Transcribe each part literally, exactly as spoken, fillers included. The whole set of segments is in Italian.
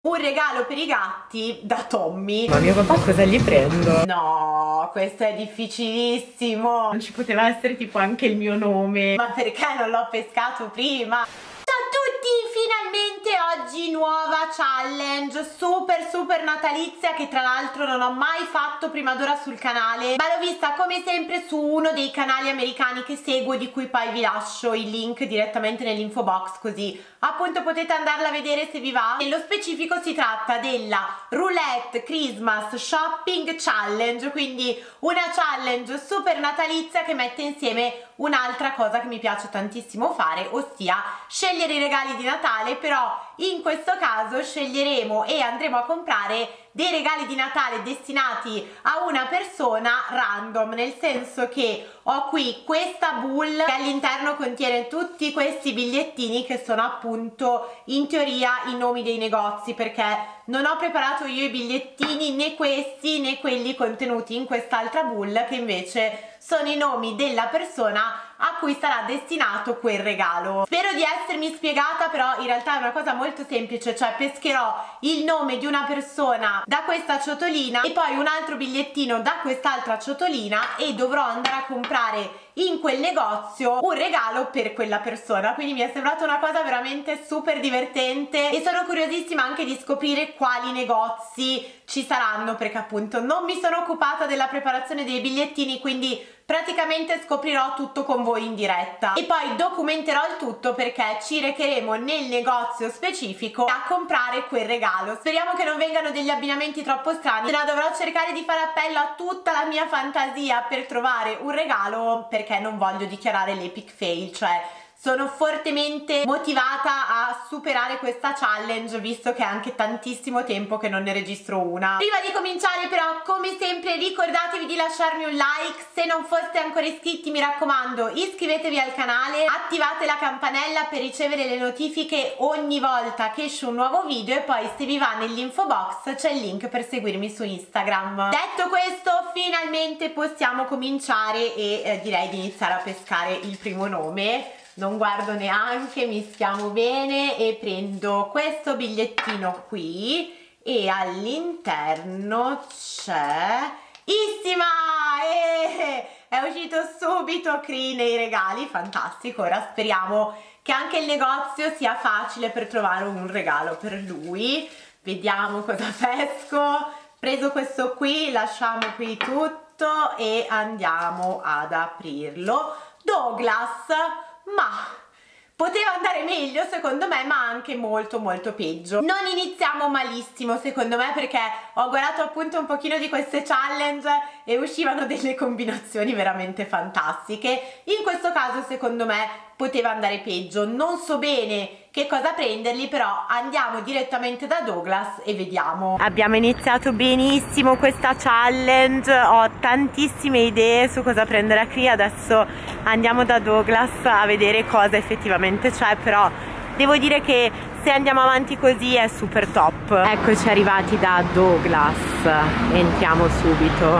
Un regalo per i gatti da Tommy. Ma mio papà cosa gli prendo? No, questo è difficilissimo. Non ci poteva essere tipo anche il mio nome. Ma perché non l'ho pescato prima? Ciao a tutti, finalmente oggi nuova challenge super super natalizia che tra l'altro non ho mai fatto prima d'ora sul canale, ma l'ho vista come sempre su uno dei canali americani che seguo, di cui poi vi lascio il link direttamente nell'info box, così appunto potete andarla a vedere se vi va. Nello specifico si tratta della Roulette Christmas Shopping Challenge, quindi una challenge super natalizia che mette insieme un'altra cosa che mi piace tantissimo fare, ossia scegliere i regali di Natale, però in questo caso sceglieremo e andremo a comprare dei regali di Natale destinati a una persona random, nel senso che ho qui questa bowl che all'interno contiene tutti questi bigliettini che sono appunto in teoria i nomi dei negozi, perché non ho preparato io i bigliettini, né questi né quelli contenuti in quest'altra bowl, che invece sono i nomi della persona a cui sarà destinato quel regalo. Spero di essermi spiegata, però in realtà è una cosa molto semplice, cioè pescherò il nome di una persona da questa ciotolina e poi un altro bigliettino da quest'altra ciotolina e dovrò andare a comprare in quel negozio un regalo per quella persona. Quindi mi è sembrata una cosa veramente super divertente e sono curiosissima anche di scoprire quali negozi ci saranno, perché appunto non mi sono occupata della preparazione dei bigliettini, quindi praticamente scoprirò tutto con voi in diretta e poi documenterò il tutto, perché ci recheremo nel negozio specifico a comprare quel regalo. Speriamo che non vengano degli abbinamenti troppo strani, se no dovrò cercare di fare appello a tutta la mia fantasia per trovare un regalo, perché non voglio dichiarare l'epic fail, cioè sono fortemente motivata a superare questa challenge, visto che è anche tantissimo tempo che non ne registro una. Prima di cominciare però, come sempre, ricordatevi di lasciarmi un like. Se non foste ancora iscritti, mi raccomando, iscrivetevi al canale, attivate la campanella per ricevere le notifiche ogni volta che esce un nuovo video, e poi se vi va nell'info box c'è il link per seguirmi su Instagram. Detto questo, finalmente possiamo cominciare e eh, direi di iniziare a pescare il primo nome. Non guardo neanche, mischiamo bene e prendo questo bigliettino qui e all'interno c'è Issima! E è uscito subito Cree nei regali, fantastico. Ora speriamo che anche il negozio sia facile per trovare un regalo per lui. Vediamo cosa pesco. Preso questo qui, lasciamo qui tutto e andiamo ad aprirlo. Douglas, ma poteva andare meglio secondo me, ma anche molto molto peggio. Non iniziamo malissimo secondo me, perché ho guardato appunto un pochino di queste challenge e uscivano delle combinazioni veramente fantastiche. In questo caso secondo me poteva andare peggio. Non so bene che cosa prenderli, però andiamo direttamente da Douglas e vediamo. Abbiamo iniziato benissimo questa challenge, ho tantissime idee su cosa prendere a Cree. Adesso andiamo da Douglas a vedere cosa effettivamente c'è, però devo dire che se andiamo avanti così è super top. Eccoci arrivati da Douglas, entriamo subito.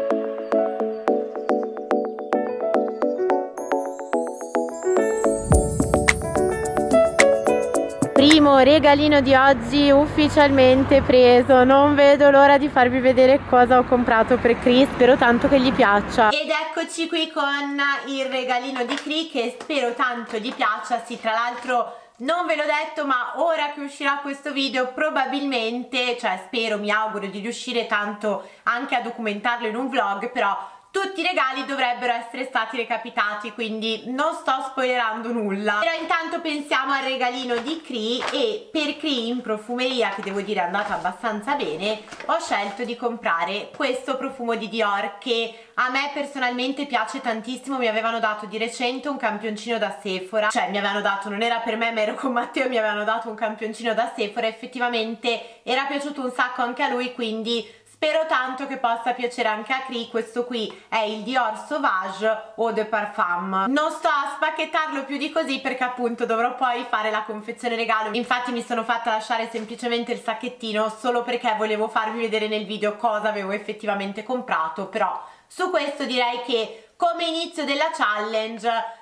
Primo regalino di oggi ufficialmente preso, non vedo l'ora di farvi vedere cosa ho comprato per Cree, spero tanto che gli piaccia. Ed eccoci qui con il regalino di Cree, che spero tanto gli piaccia. Sì, tra l'altro non ve l'ho detto, ma ora che uscirà questo video probabilmente, cioè spero, mi auguro di riuscire tanto anche a documentarlo in un vlog, però tutti i regali dovrebbero essere stati recapitati, quindi non sto spoilerando nulla. Però intanto pensiamo al regalino di Cree, e per Cree in profumeria, che devo dire è andata abbastanza bene, ho scelto di comprare questo profumo di Dior che a me personalmente piace tantissimo. Mi avevano dato di recente un campioncino da Sephora, cioè mi avevano dato, non era per me ma ero con Matteo, mi avevano dato un campioncino da Sephora, effettivamente era piaciuto un sacco anche a lui, quindi spero tanto che possa piacere anche a Cree. Questo qui è il Dior Sauvage Eau de Parfum. Non sto a spacchettarlo più di così, perché appunto dovrò poi fare la confezione regalo. Infatti mi sono fatta lasciare semplicemente il sacchettino solo perché volevo farvi vedere nel video cosa avevo effettivamente comprato. Però su questo direi che come inizio della challenge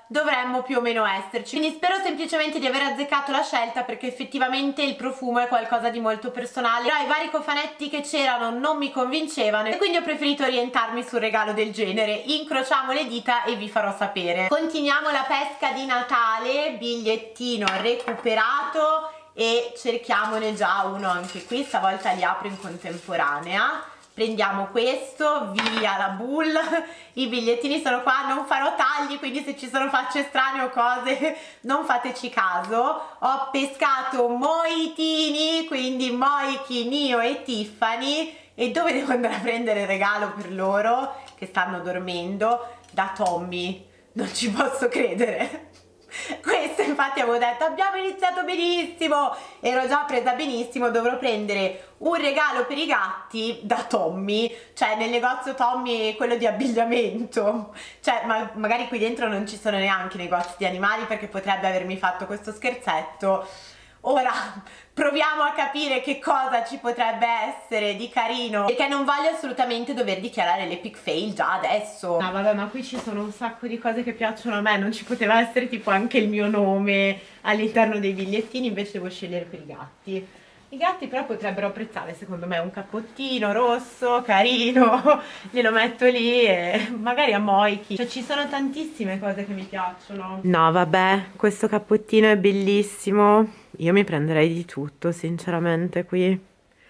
dovremmo più o meno esserci. Quindi spero semplicemente di aver azzeccato la scelta, perché effettivamente il profumo è qualcosa di molto personale, però i vari cofanetti che c'erano non mi convincevano e quindi ho preferito orientarmi sul regalo del genere. Incrociamo le dita e vi farò sapere. Continuiamo la pesca di Natale, bigliettino recuperato e cerchiamone già uno anche qui, stavolta li apro in contemporanea. Prendiamo questo, via la bull, i bigliettini sono qua, non farò tagli, quindi se ci sono facce strane o cose non fateci caso. Ho pescato Moitini, quindi Moiki, Nio e Tiffany. E dove devo andare a prendere il regalo per loro che stanno dormendo? Da Tommy, non ci posso credere. Questo infatti avevo detto abbiamo iniziato benissimo, ero già presa benissimo, dovrò prendere un regalo per i gatti da Tommy, cioè nel negozio Tommy, quello di abbigliamento, cioè ma magari qui dentro non ci sono neanche negozi di animali, perché potrebbe avermi fatto questo scherzetto. Ora proviamo a capire che cosa ci potrebbe essere di carino, perché non voglio assolutamente dover dichiarare l'epic fail già adesso. No vabbè, ma qui ci sono un sacco di cose che piacciono a me, non ci poteva essere tipo anche il mio nome all'interno dei bigliettini, invece devo scegliere per i gatti. I gatti però potrebbero apprezzare secondo me un cappottino rosso, carino, glielo metto lì e magari a Moiki. Cioè ci sono tantissime cose che mi piacciono. No vabbè, questo cappottino è bellissimo, io mi prenderei di tutto sinceramente qui.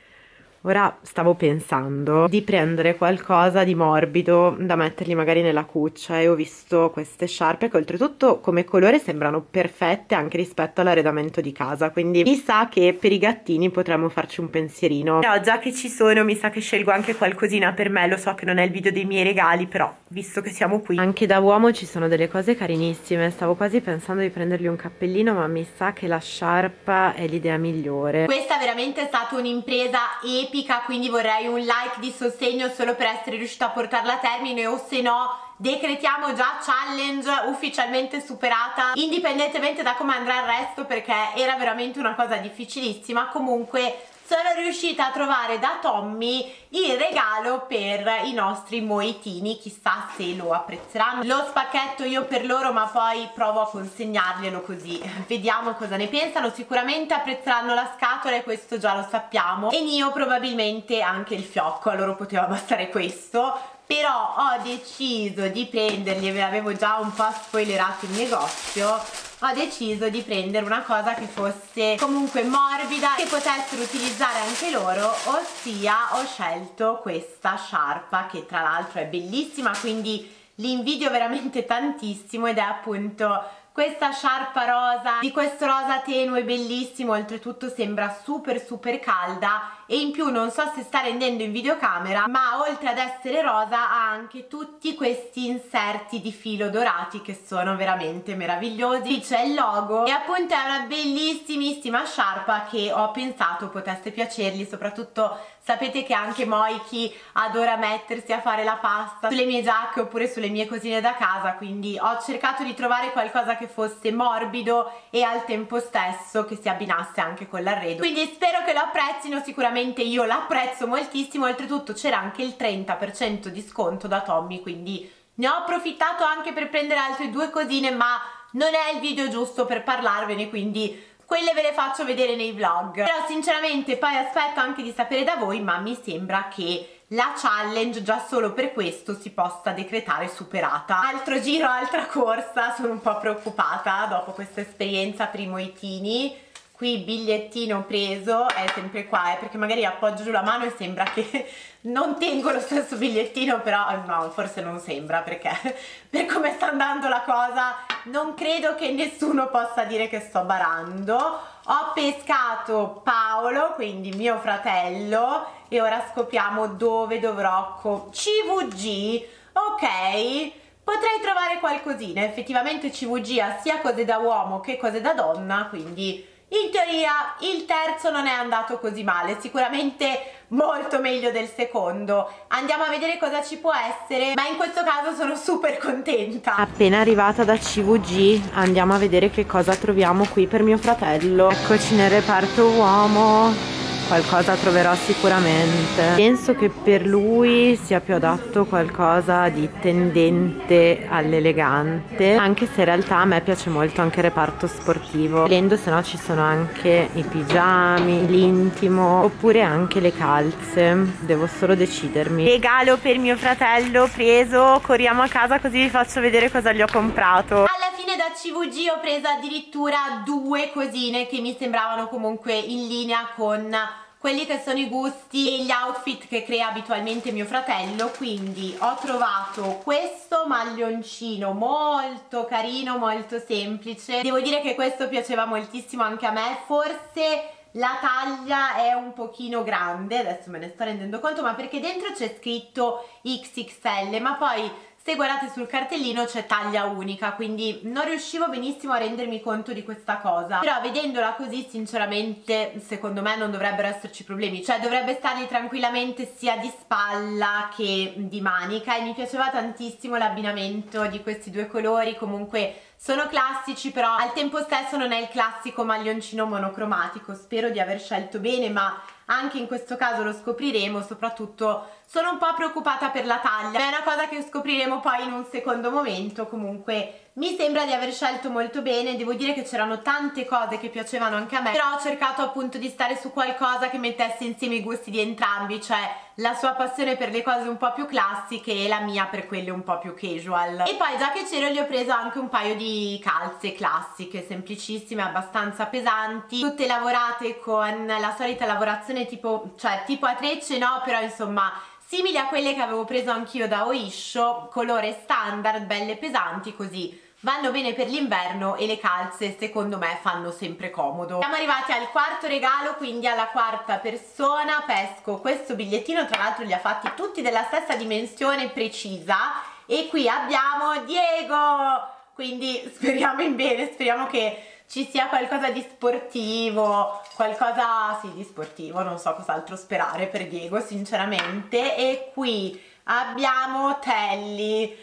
Ora stavo pensando di prendere qualcosa di morbido da metterli magari nella cuccia e ho visto queste sciarpe che oltretutto come colore sembrano perfette anche rispetto all'arredamento di casa, quindi mi sa che per i gattini potremmo farci un pensierino. Però già che ci sono mi sa che scelgo anche qualcosina per me, lo so che non è il video dei miei regali, però visto che siamo qui. Anche da uomo ci sono delle cose carinissime, stavo quasi pensando di prendergli un cappellino, ma mi sa che la sciarpa è l'idea migliore. Questa veramente è stata un'impresa epica, quindi vorrei un like di sostegno solo per essere riuscita a portarla a termine, o se no decretiamo già challenge ufficialmente superata, indipendentemente da come andrà il resto, perché era veramente una cosa difficilissima. Comunque sono riuscita a trovare da Tommy il regalo per i nostri moitini, chissà se lo apprezzeranno. Lo spacchetto io per loro, ma poi provo a consegnarglielo così vediamo cosa ne pensano. Sicuramente apprezzeranno la scatola e questo già lo sappiamo, e Nio probabilmente anche il fiocco, a loro poteva bastare questo. Però ho deciso di prenderli, e ve l'avevo già un po' spoilerato in negozio, ho deciso di prendere una cosa che fosse comunque morbida, che potessero utilizzare anche loro, ossia ho scelto questa sciarpa che tra l'altro è bellissima, quindi li invidio veramente tantissimo, ed è appunto questa sciarpa rosa, di questo rosa tenue bellissimo, oltretutto sembra super super calda, e in più non so se sta rendendo in videocamera, ma oltre ad essere rosa ha anche tutti questi inserti di filo dorati che sono veramente meravigliosi. Qui c'è il logo e appunto è una bellissimissima sciarpa che ho pensato potesse piacergli, soprattutto sapete che anche Moiki adora mettersi a fare la pasta sulle mie giacche oppure sulle mie cosine da casa, quindi ho cercato di trovare qualcosa che fosse morbido e al tempo stesso che si abbinasse anche con l'arredo, quindi spero che lo apprezzino. Sicuramente io l'apprezzo moltissimo, oltretutto c'era anche il trenta per cento di sconto da Tommy, quindi ne ho approfittato anche per prendere altre due cosine, ma non è il video giusto per parlarvene, quindi quelle ve le faccio vedere nei vlog. Però sinceramente poi aspetto anche di sapere da voi, ma mi sembra che la challenge già solo per questo si possa decretare superata. Altro giro, altra corsa, sono un po' preoccupata dopo questa esperienza per i moitini. Qui bigliettino preso, è sempre qua, eh, perché magari appoggio giù la mano e sembra che non tengo lo stesso bigliettino, però no, forse non sembra, perché per come sta andando la cosa non credo che nessuno possa dire che sto barando. Ho pescato Paolo, quindi mio fratello, e ora scopriamo dove dovrò co- C V G, ok. Potrei trovare qualcosina, effettivamente C V G ha sia cose da uomo che cose da donna, quindi in teoria il terzo non è andato così male, sicuramente molto meglio del secondo. Andiamo a vedere cosa ci può essere, ma in questo caso sono super contenta. Appena arrivata da C V G andiamo a vedere che cosa troviamo qui per mio fratello. Eccoci nel reparto uomo. qualcosa troverò sicuramente. Penso che per lui sia più adatto qualcosa di tendente all'elegante, anche se in realtà a me piace molto anche il reparto sportivo. Volendo, se no ci sono anche i pigiami, l'intimo, oppure anche le calze. Devo solo decidermi. Regalo per mio fratello preso, corriamo a casa così vi faccio vedere cosa gli ho comprato. Alla fine da C V G ho preso addirittura due cosine che mi sembravano comunque in linea con quelli che sono i gusti e gli outfit che crea abitualmente mio fratello. Quindi ho trovato questo maglioncino molto carino, molto semplice. Devo dire che questo piaceva moltissimo anche a me, forse la taglia è un pochino grande, adesso me ne sto rendendo conto, ma perché dentro c'è scritto X X L, ma poi se guardate sul cartellino c'è taglia unica, quindi non riuscivo benissimo a rendermi conto di questa cosa. Però vedendola così sinceramente secondo me non dovrebbero esserci problemi, cioè dovrebbe stargli tranquillamente sia di spalla che di manica, e mi piaceva tantissimo l'abbinamento di questi due colori. Comunque sono classici, però al tempo stesso non è il classico maglioncino monocromatico. Spero di aver scelto bene, ma anche in questo caso lo scopriremo. Soprattutto sono un po' preoccupata per la taglia, è una cosa che scopriremo poi in un secondo momento. Comunque mi sembra di aver scelto molto bene. Devo dire che c'erano tante cose che piacevano anche a me, però ho cercato appunto di stare su qualcosa che mettesse insieme i gusti di entrambi, cioè la sua passione per le cose un po' più classiche e la mia per quelle un po' più casual. E poi già che c'ero gli ho preso anche un paio di calze classiche, semplicissime, abbastanza pesanti, tutte lavorate con la solita lavorazione tipo, cioè tipo a trecce no, però insomma simili a quelle che avevo preso anch'io da Oysho, colore standard, belle pesanti, così vanno bene per l'inverno e le calze secondo me fanno sempre comodo. Siamo arrivati al quarto regalo, quindi alla quarta persona. Pesco questo bigliettino, tra l'altro li ha fatti tutti della stessa dimensione precisa, e qui abbiamo Diego, quindi speriamo in bene, speriamo che ci sia qualcosa di sportivo, qualcosa sì di sportivo, non so cos'altro sperare per Diego sinceramente. E qui abbiamo Telly.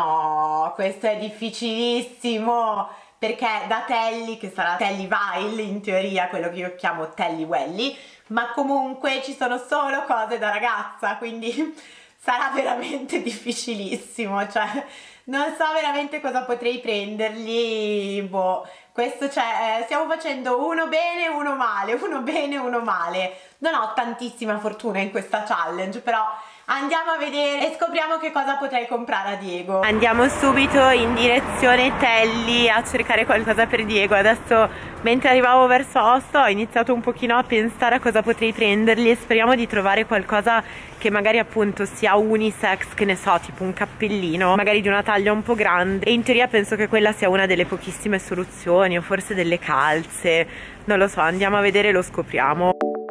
No, questo è difficilissimo, perché da Telly, che sarà Telly Vile in teoria, quello che io chiamo Telly Welly, ma comunque ci sono solo cose da ragazza, quindi sarà veramente difficilissimo, cioè non so veramente cosa potrei prendergli. Boh, questo cioè, eh, stiamo facendo uno bene, uno male, uno bene, uno male. Non ho tantissima fortuna in questa challenge, però andiamo a vedere e scopriamo che cosa potrei comprare a Diego. Andiamo subito in direzione Telly a cercare qualcosa per Diego. Adesso mentre arrivavo verso Oslo ho iniziato un pochino a pensare a cosa potrei prendergli e speriamo di trovare qualcosa che magari appunto sia unisex, che ne so, tipo un cappellino magari di una taglia un po' grande, e in teoria penso che quella sia una delle pochissime soluzioni, o forse delle calze, non lo so, andiamo a vedere e lo scopriamo.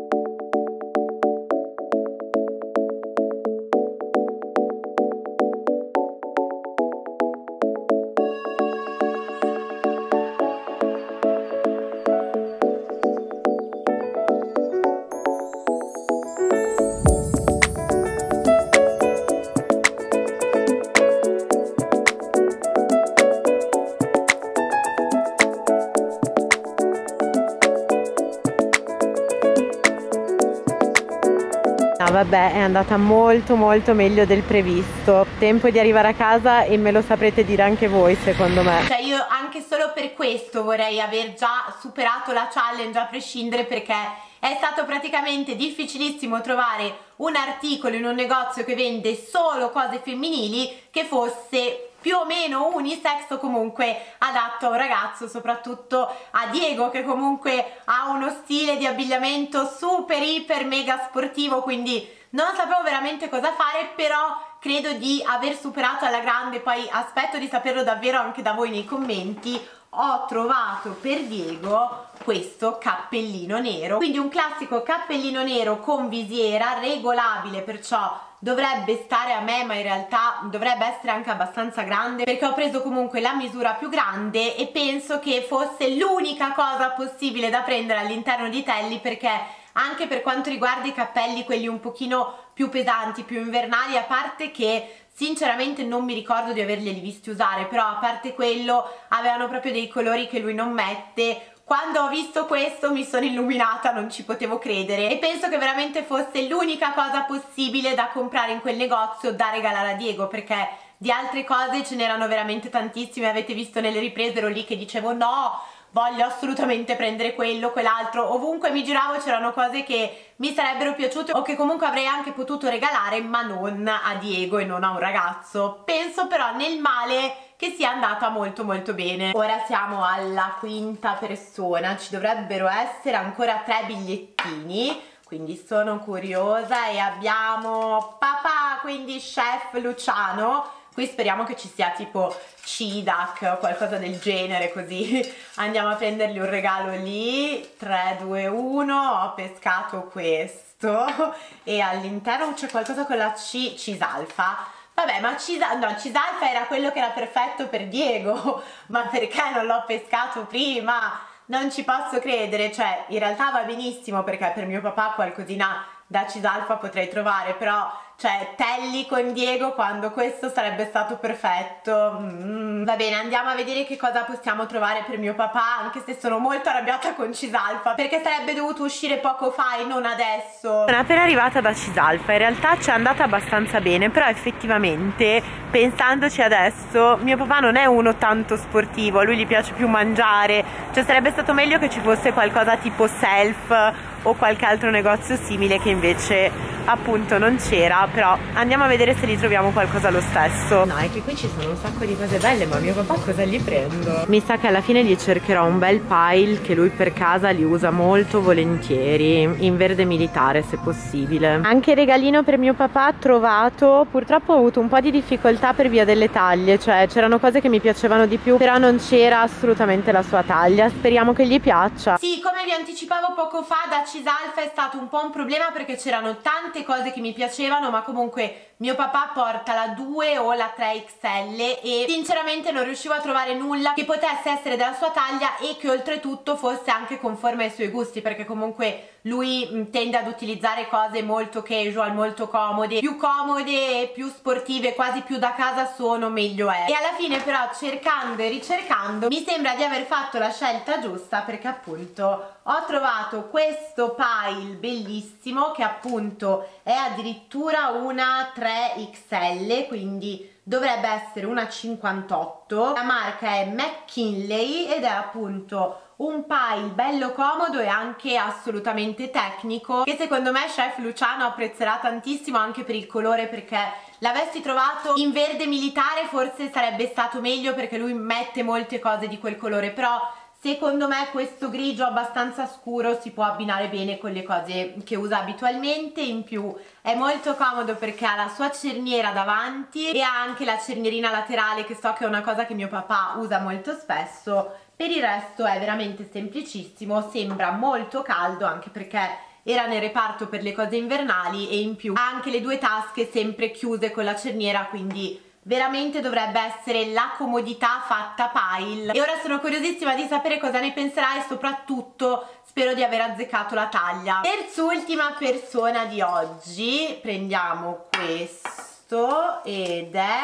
Vabbè, è andata molto molto meglio del previsto. Tempo di arrivare a casa e me lo saprete dire anche voi, secondo me. Cioè io anche solo per questo vorrei aver già superato la challenge a prescindere, perché è stato praticamente difficilissimo trovare un articolo in un negozio che vende solo cose femminili che fosse più o meno unisex o comunque adatto a un ragazzo, soprattutto a Diego, che comunque ha uno stile di abbigliamento super iper mega sportivo, quindi non sapevo veramente cosa fare, però credo di aver superato alla grande. Poi aspetto di saperlo davvero anche da voi nei commenti. Ho trovato per Diego questo cappellino nero, quindi un classico cappellino nero con visiera regolabile, perciò dovrebbe stare a me, ma in realtà dovrebbe essere anche abbastanza grande, perché ho preso comunque la misura più grande e penso che fosse l'unica cosa possibile da prendere all'interno di Telly, perché anche per quanto riguarda i cappelli, quelli un pochino più pesanti, più invernali, a parte che sinceramente non mi ricordo di averglieli visti usare, però a parte quello avevano proprio dei colori che lui non mette. quando ho visto questo mi sono illuminata, non ci potevo credere e penso che veramente fosse l'unica cosa possibile da comprare in quel negozio da regalare a Diego, perché di altre cose ce n'erano veramente tantissime. Avete visto nelle riprese, ero lì che dicevo no, voglio assolutamente prendere quello, quell'altro, ovunque mi giravo c'erano cose che mi sarebbero piaciute o che comunque avrei anche potuto regalare, ma non a Diego e non a un ragazzo. Penso però nel male che sia andata molto molto bene. Ora siamo alla quinta persona, ci dovrebbero essere ancora tre bigliettini, quindi sono curiosa, e abbiamo papà, quindi chef Luciano. Qui speriamo che ci sia tipo Cidac o qualcosa del genere, così andiamo a prendergli un regalo lì. Tre, due, uno, ho pescato questo e all'interno c'è qualcosa con la C, Cisalfa. Vabbè, ma Cisa, no, Cisalfa era quello che era perfetto per Diego, ma perché non l'ho pescato prima? Non ci posso credere. Cioè, in realtà va benissimo perché per mio papà qualcosina da Cisalfa potrei trovare, però cioè telli con Diego quando questo sarebbe stato perfetto. Mm. Va bene, andiamo a vedere che cosa possiamo trovare per mio papà, anche se sono molto arrabbiata con Cisalfa perché sarebbe dovuto uscire poco fa e non adesso. Sono appena arrivata da Cisalfa, in realtà ci è andata abbastanza bene, però effettivamente pensandoci adesso mio papà non è uno tanto sportivo, a lui gli piace più mangiare, cioè sarebbe stato meglio che ci fosse qualcosa tipo Self o qualche altro negozio simile che invece appunto non c'era, però andiamo a vedere se li troviamo qualcosa lo stesso. No, è che qui ci sono un sacco di cose belle, ma mio papà cosa gli prendo? Mi sa che alla fine gli cercherò un bel pile che lui per casa li usa molto volentieri, in verde militare se possibile. Anche regalino per mio papà trovato, purtroppo ho avuto un po' di difficoltà per via delle taglie, cioè c'erano cose che mi piacevano di più, però non c'era assolutamente la sua taglia, speriamo che gli piaccia. Sì, come vi anticipavo poco fa, da Cisalfa è stato un po' un problema perché c'erano tante cose che mi piacevano, ma comunque mio papà porta la due o la tre X L e sinceramente non riuscivo a trovare nulla che potesse essere della sua taglia e che oltretutto fosse anche conforme ai suoi gusti, perché comunque lui tende ad utilizzare cose molto casual, molto comode, più comode e più sportive, quasi più da casa sono meglio è. E alla fine però, cercando e ricercando, mi sembra di aver fatto la scelta giusta, perché appunto ho trovato questo pile bellissimo che appunto è addirittura una tre X L, quindi dovrebbe essere una cinquantotto. La marca è McKinley ed è appunto un pile bello comodo e anche assolutamente tecnico, che secondo me chef Luciano apprezzerà tantissimo anche per il colore, perché l'avessi trovato in verde militare forse sarebbe stato meglio perché lui mette molte cose di quel colore, però secondo me questo grigio abbastanza scuro si può abbinare bene con le cose che usa abitualmente. In più è molto comodo perché ha la sua cerniera davanti e ha anche la cernierina laterale, che so che è una cosa che mio papà usa molto spesso. Per il resto è veramente semplicissimo, sembra molto caldo anche perché era nel reparto per le cose invernali, e in più ha anche le due tasche sempre chiuse con la cerniera, quindi veramente dovrebbe essere la comodità fatta pile. E ora sono curiosissima di sapere cosa ne penserai e soprattutto spero di aver azzeccato la taglia. Terz'ultima persona di oggi, prendiamo questo ed è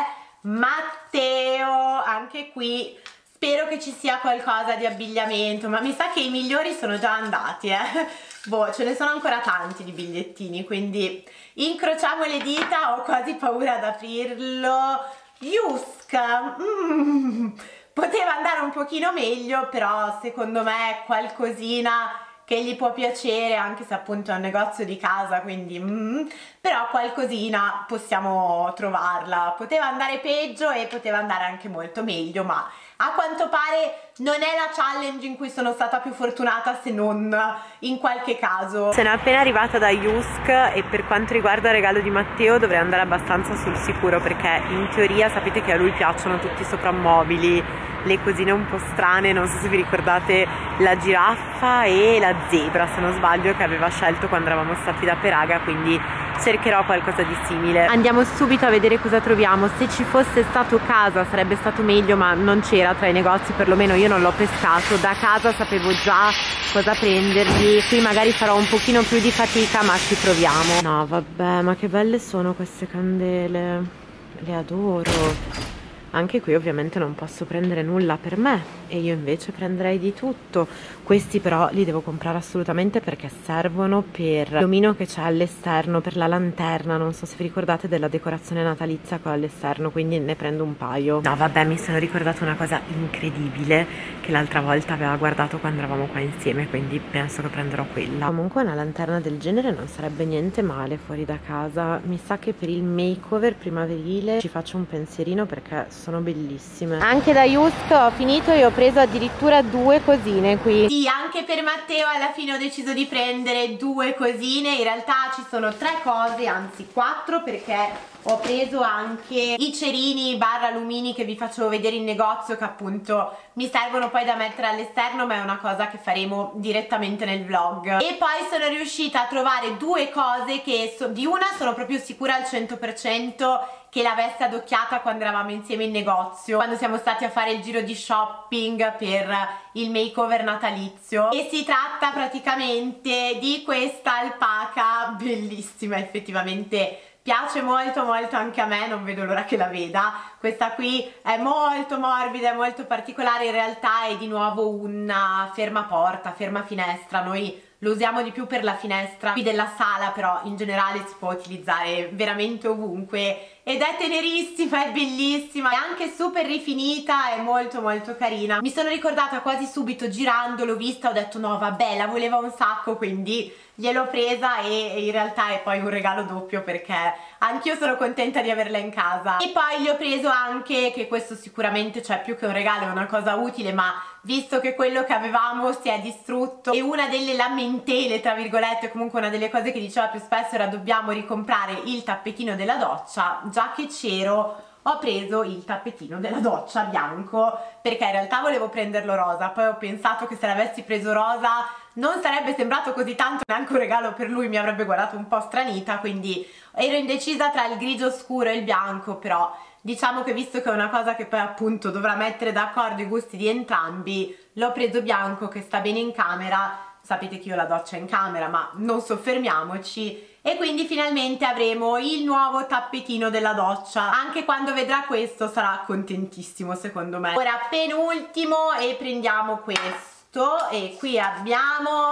Matteo. Anche qui spero che ci sia qualcosa di abbigliamento, ma mi sa che i migliori sono già andati, eh. Boh, ce ne sono ancora tanti di bigliettini, quindi incrociamo le dita, ho quasi paura ad aprirlo. Yuska, mm, poteva andare un pochino meglio, però secondo me qualcosina che gli può piacere, anche se appunto è un negozio di casa, quindi mm, però qualcosina possiamo trovarla. Poteva andare peggio e poteva andare anche molto meglio, ma a quanto pare non è la challenge in cui sono stata più fortunata, se non in qualche caso. Sono appena arrivata da Yusk e per quanto riguarda il regalo di Matteo dovrei andare abbastanza sul sicuro, perché in teoria sapete che a lui piacciono tutti i soprammobili, le cosine un po' strane, non so se vi ricordate la giraffa e la zebra se non sbaglio che aveva scelto quando eravamo stati da Peraga, quindi cercherò qualcosa di simile. Andiamo subito a vedere cosa troviamo. Se ci fosse stato casa sarebbe stato meglio, ma non c'era tra i negozi, perlomeno io non l'ho pescato. Da casa sapevo già cosa prendergli, qui magari farò un pochino più di fatica, ma ci proviamo. No vabbè, ma che belle sono queste candele, le adoro. Anche qui ovviamente non posso prendere nulla per me e io invece prenderei di tutto. Questi però li devo comprare assolutamente perché servono per l'omino che c'è all'esterno, per la lanterna, non so se vi ricordate della decorazione natalizia qua all'esterno, quindi ne prendo un paio. No vabbè, mi sono ricordata una cosa incredibile che l'altra volta aveva guardato quando eravamo qua insieme, quindi penso che prenderò quella. Comunque una lanterna del genere non sarebbe niente male fuori da casa. Mi sa che per il makeover primaverile ci faccio un pensierino perché sono bellissime. Anche da Just ho finito e ho preso addirittura due cosine qui. Sì, anche per Matteo alla fine ho deciso di prendere due cosine. In realtà ci sono tre cose, anzi quattro, perché ho preso anche i cerini barra lumini che vi facevo vedere in negozio, che appunto mi servono poi da mettere all'esterno, ma è una cosa che faremo direttamente nel vlog. E poi sono riuscita a trovare due cose che so, di una sono proprio sicura al cento per cento che l'avesse adocchiata quando eravamo insieme in negozio, quando siamo stati a fare il giro di shopping per il makeover natalizio, e si tratta praticamente di questa alpaca bellissima. Effettivamente piace molto molto anche a me, non vedo l'ora che la veda. Questa qui è molto morbida, è molto particolare, in realtà è di nuovo una fermaporta, ferma finestra. Noi lo usiamo di più per la finestra qui della sala, però in generale si può utilizzare veramente ovunque ed è tenerissima, è bellissima, è anche super rifinita, è molto molto carina. Mi sono ricordata quasi subito girando, l'ho vista, ho detto no vabbè, la voleva un sacco, quindi gliel'ho presa e in realtà è poi un regalo doppio perché anch'io sono contenta di averla in casa. E poi gli ho preso anche, che questo sicuramente, cioè più che un regalo è una cosa utile, ma visto che quello che avevamo si è distrutto e una delle lamentele tra virgolette, comunque una delle cose che diceva più spesso era dobbiamo ricomprare il tappetino della doccia, già che c'ero ho preso il tappetino della doccia bianco, perché in realtà volevo prenderlo rosa, poi ho pensato che se l'avessi preso rosa non sarebbe sembrato così tanto neanche un regalo per lui, mi avrebbe guardato un po' stranita, quindi ero indecisa tra il grigio scuro e il bianco, però diciamo che visto che è una cosa che poi appunto dovrà mettere d'accordo i gusti di entrambi, l'ho preso bianco che sta bene in camera. Sapete che io la doccia in camera, ma non soffermiamoci. E quindi finalmente avremo il nuovo tappetino della doccia. Anche quando vedrà questo sarà contentissimo secondo me. Ora penultimo e prendiamo questo. E qui abbiamo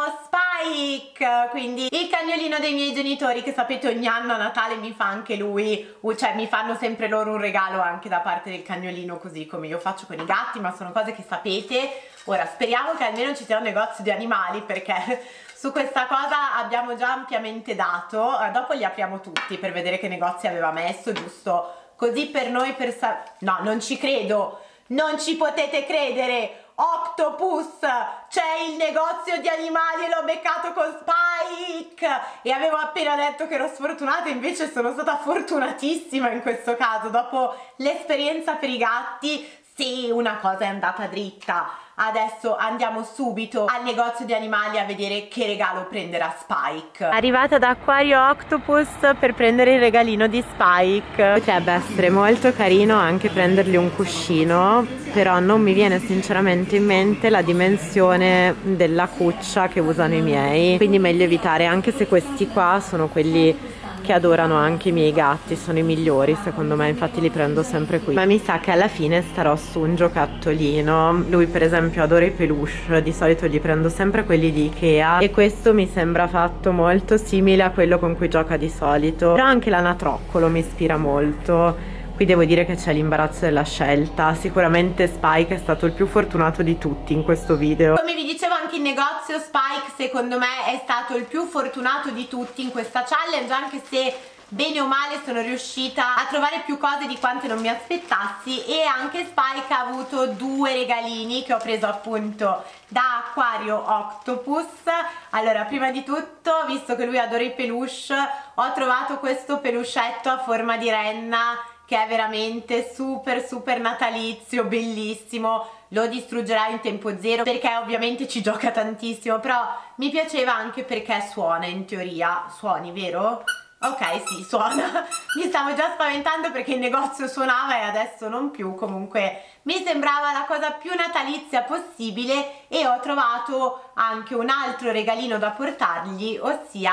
Spike, quindi il cagnolino dei miei genitori, che sapete ogni anno a Natale mi fa anche lui, cioè mi fanno sempre loro un regalo anche da parte del cagnolino, così come io faccio con i gatti, ma sono cose che sapete. Ora speriamo che almeno ci sia un negozio di animali, perché su questa cosa abbiamo già ampiamente dato. Dopo li apriamo tutti per vedere che negozi aveva messo, giusto così per noi, per sa... no, non ci credo, non ci potete credere. Octopus, c'è il negozio di animali e l'ho beccato con Spike, e avevo appena detto che ero sfortunata, invece sono stata fortunatissima in questo caso. Dopo l'esperienza per i gatti, sì, una cosa è andata dritta. Adesso andiamo subito al negozio di animali a vedere che regalo prenderà Spike. Arrivata da Acquario Octopus per prendere il regalino di Spike. Potrebbe essere molto carino anche prendergli un cuscino, però non mi viene sinceramente in mente la dimensione della cuccia che usano i miei, quindi meglio evitare, anche se questi qua sono quelli che adorano anche i miei gatti, sono i migliori secondo me, infatti li prendo sempre qui. Ma mi sa che alla fine starò su un giocattolino. Lui per esempio adora i peluche, di solito gli prendo sempre quelli di Ikea e questo mi sembra fatto molto simile a quello con cui gioca di solito, però anche l'anatroccolo mi ispira molto. Qui devo dire che c'è l'imbarazzo della scelta. Sicuramente Spike è stato il più fortunato di tutti in questo video. Come vi dicevo anche in negozio, Spike secondo me è stato il più fortunato di tutti in questa challenge, anche se bene o male sono riuscita a trovare più cose di quante non mi aspettassi, e anche Spike ha avuto due regalini che ho preso appunto da Acquario Octopus. Allora, prima di tutto, visto che lui adora i peluche, ho trovato questo peluscetto a forma di renna che è veramente super super natalizio, bellissimo. Lo distruggerà in tempo zero perché ovviamente ci gioca tantissimo, però mi piaceva anche perché suona, in teoria suoni, vero? Ok, sì, suona. Mi stavo già spaventando perché in negozio suonava e adesso non più. Comunque mi sembrava la cosa più natalizia possibile, e ho trovato anche un altro regalino da portargli, ossia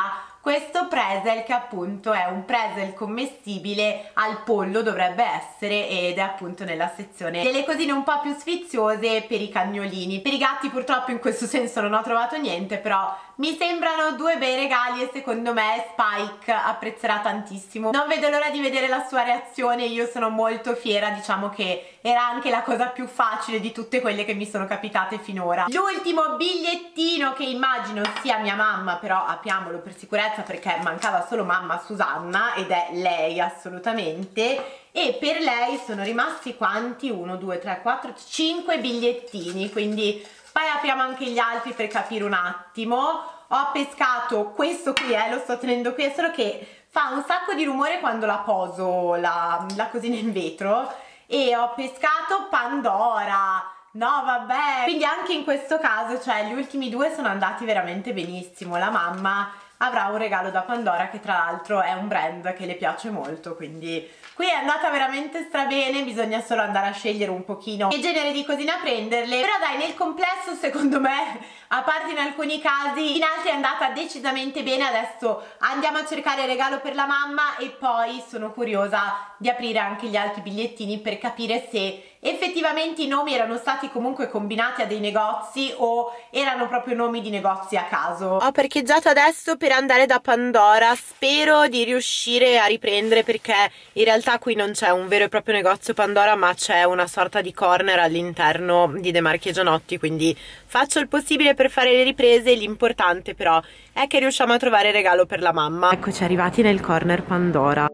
questo pretzel, che appunto è un pretzel commestibile al pollo, dovrebbe essere, ed è appunto nella sezione delle cosine un po' più sfiziose per i cagnolini. Per i gatti purtroppo in questo senso non ho trovato niente, però mi sembrano due bei regali e secondo me Spike apprezzerà tantissimo. Non vedo l'ora di vedere la sua reazione, io sono molto fiera, diciamo che era anche la cosa più facile di tutte quelle che mi sono capitate finora. L'ultimo bigliettino, che immagino sia mia mamma, però apriamolo per sicurezza perché mancava solo mamma Susanna ed è lei assolutamente, e per lei sono rimasti quanti? uno, due, tre, quattro, cinque bigliettini, quindi poi apriamo anche gli altri per capire un attimo. Ho pescato questo qui, eh, lo sto tenendo qui, è solo che fa un sacco di rumore quando la poso la, la cosina in vetro, e ho pescato Pandora. No vabbè, quindi anche in questo caso, cioè gli ultimi due sono andati veramente benissimo. La mamma avrà un regalo da Pandora, che tra l'altro è un brand che le piace molto, quindi qui è andata veramente strabene. Bisogna solo andare a scegliere un pochino che genere di cosina prenderle, però dai, nel complesso secondo me, a parte in alcuni casi, in altri è andata decisamente bene. Adesso andiamo a cercare il regalo per la mamma e poi sono curiosa di aprire anche gli altri bigliettini per capire se effettivamente i nomi erano stati comunque combinati a dei negozi o erano proprio nomi di negozi a caso. Ho parcheggiato adesso per andare da Pandora, spero di riuscire a riprendere perché in realtà qui non c'è un vero e proprio negozio Pandora, ma c'è una sorta di corner all'interno di De Marchi e Gianotti, quindi faccio il possibile per fare le riprese. L'importante però è che riusciamo a trovare il regalo per la mamma. Eccoci arrivati nel corner Pandora.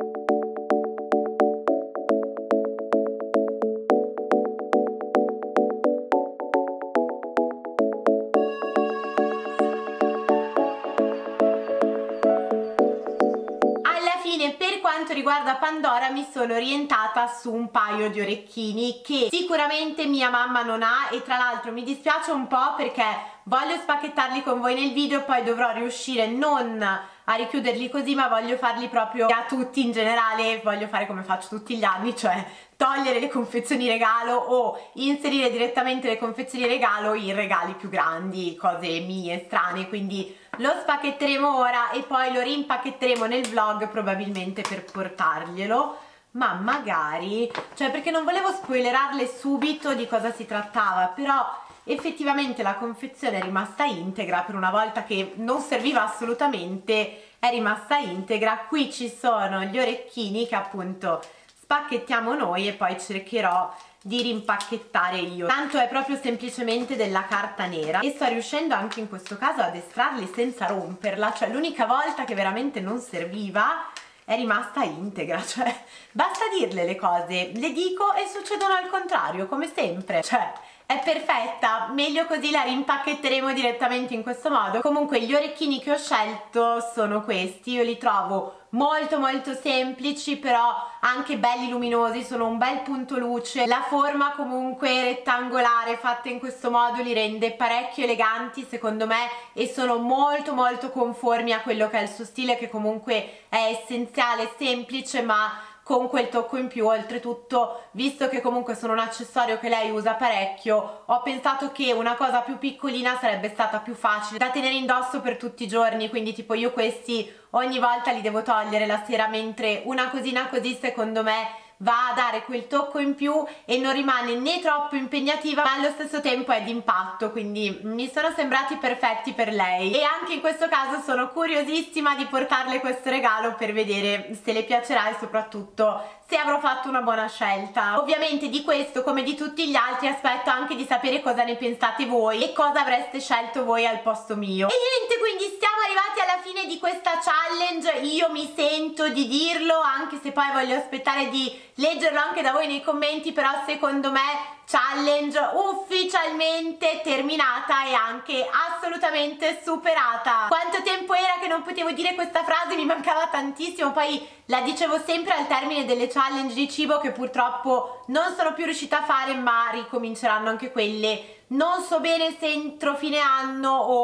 Riguardo a Pandora mi sono orientata su un paio di orecchini che sicuramente mia mamma non ha, e tra l'altro mi dispiace un po' perché voglio spacchettarli con voi nel video, poi dovrò riuscire non a richiuderli così, ma voglio farli proprio a tutti in generale. Voglio fare come faccio tutti gli anni, cioè togliere le confezioni regalo o inserire direttamente le confezioni regalo in regali più grandi, cose mie strane, quindi lo spacchetteremo ora e poi lo rimpacchetteremo nel vlog probabilmente per portarglielo, ma magari, cioè perché non volevo spoilerarle subito di cosa si trattava, però effettivamente la confezione è rimasta integra per una volta che non serviva assolutamente, è rimasta integra. Qui ci sono gli orecchini che appunto spacchettiamo noi e poi cercherò di rimpacchettare io, tanto è proprio semplicemente della carta nera e sto riuscendo anche in questo caso ad estrarli senza romperla, cioè l'unica volta che veramente non serviva è rimasta integra, cioè basta dirle le cose, le dico e succedono al contrario come sempre, cioè è perfetta, meglio così, la rimpacchetteremo direttamente in questo modo. Comunque gli orecchini che ho scelto sono questi, io li trovo molto molto semplici però anche belli luminosi, sono un bel punto luce, la forma comunque rettangolare fatta in questo modo li rende parecchio eleganti secondo me e sono molto molto conformi a quello che è il suo stile, che comunque è essenziale, semplice ma con quel tocco in più. Oltretutto, visto che comunque sono un accessorio che lei usa parecchio, ho pensato che una cosa più piccolina sarebbe stata più facile da tenere indosso per tutti i giorni, quindi tipo io questi ogni volta li devo togliere la sera, mentre una cosina così secondo me va a dare quel tocco in più e non rimane né troppo impegnativa ma allo stesso tempo è d'impatto, quindi mi sono sembrati perfetti per lei e anche in questo caso sono curiosissima di portarle questo regalo per vedere se le piacerà e soprattutto se avrò fatto una buona scelta. Ovviamente di questo come di tutti gli altri aspetto anche di sapere cosa ne pensate voi e cosa avreste scelto voi al posto mio. E niente, quindi stiamo arrivati alla fine di questa challenge, io mi sento di dirlo anche se poi voglio aspettare di leggerlo anche da voi nei commenti, però secondo me challenge ufficialmente terminata e anche assolutamente superata. Quanto tempo era che non potevo dire questa frase, mi mancava tantissimo, poi la dicevo sempre al termine delle challenge di cibo che purtroppo non sono più riuscita a fare, ma ricominceranno anche quelle. Non so bene se entro fine anno o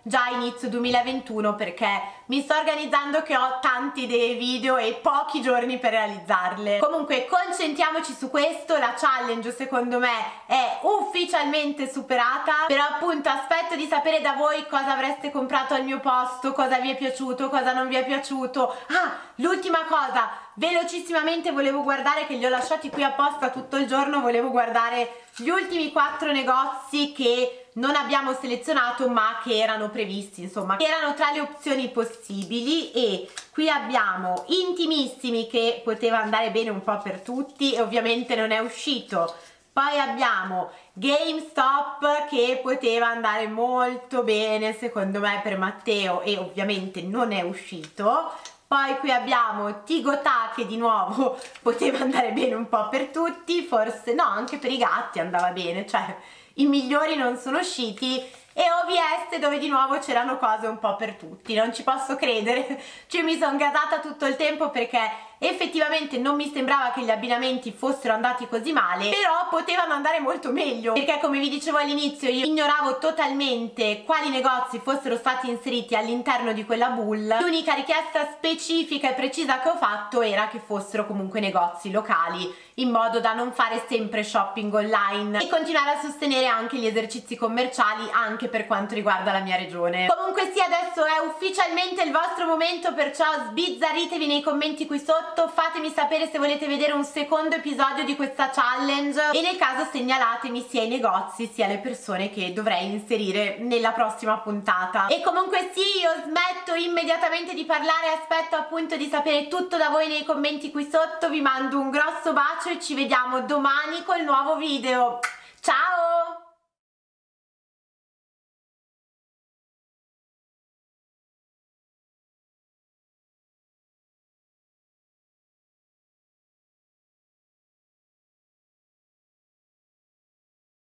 già a inizio duemilaventuno, perché mi sto organizzando che ho tante idee video e pochi giorni per realizzarle. Comunque concentriamoci su questo, la challenge secondo me è ufficialmente superata, però appunto aspetto di sapere da voi cosa avreste comprato al mio posto, cosa vi è piaciuto, cosa non vi è piaciuto. Ah, l'ultima cosa, velocissimamente volevo guardare, che li ho lasciati qui apposta tutto il giorno, volevo guardare gli ultimi quattro negozi che non abbiamo selezionato ma che erano previsti, insomma, che erano tra le opzioni possibili. E qui abbiamo Intimissimi, che poteva andare bene un po' per tutti e ovviamente non è uscito. Poi abbiamo GameStop, che poteva andare molto bene secondo me per Matteo e ovviamente non è uscito. Poi qui abbiamo Tigotà, che di nuovo poteva andare bene un po' per tutti, forse no, anche per i gatti andava bene, cioè i migliori non sono usciti. E O V S, dove di nuovo c'erano cose un po' per tutti, non ci posso credere, cioè mi sono gasata tutto il tempo perché effettivamente non mi sembrava che gli abbinamenti fossero andati così male, però potevano andare molto meglio, perché come vi dicevo all'inizio io ignoravo totalmente quali negozi fossero stati inseriti all'interno di quella bowl. L'unica richiesta specifica e precisa che ho fatto era che fossero comunque negozi locali, in modo da non fare sempre shopping online e continuare a sostenere anche gli esercizi commerciali anche per quanto riguarda la mia regione. Comunque sì, adesso è ufficialmente il vostro momento, perciò sbizzarritevi nei commenti qui sotto, fatemi sapere se volete vedere un secondo episodio di questa challenge e nel caso segnalatemi sia i negozi sia le persone che dovrei inserire nella prossima puntata. E comunque sì, io smetto immediatamente di parlare, aspetto appunto di sapere tutto da voi nei commenti qui sotto, vi mando un grosso bacio e ci vediamo domani col nuovo video. Ciao!